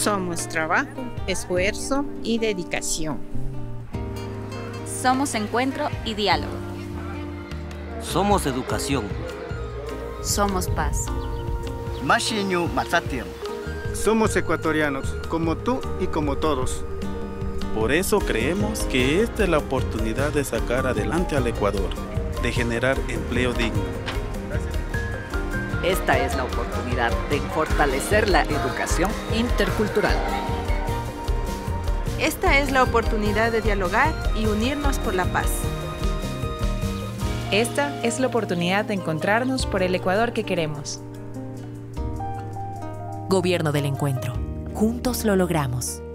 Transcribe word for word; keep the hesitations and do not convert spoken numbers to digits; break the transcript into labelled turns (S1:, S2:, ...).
S1: Somos trabajo, esfuerzo y dedicación.
S2: Somos encuentro y diálogo.
S3: Somos educación.
S2: Somos paz.
S4: Mashinyu Matsatian.
S5: Somos ecuatorianos, como tú y como todos.
S6: Por eso creemos que esta es la oportunidad de sacar adelante al Ecuador, de generar empleo digno.
S7: Esta es la oportunidad de fortalecer la educación intercultural.
S8: Esta es la oportunidad de dialogar y unirnos por la paz.
S9: Esta es la oportunidad de encontrarnos por el Ecuador que queremos.
S10: Gobierno del Encuentro. Juntos lo logramos.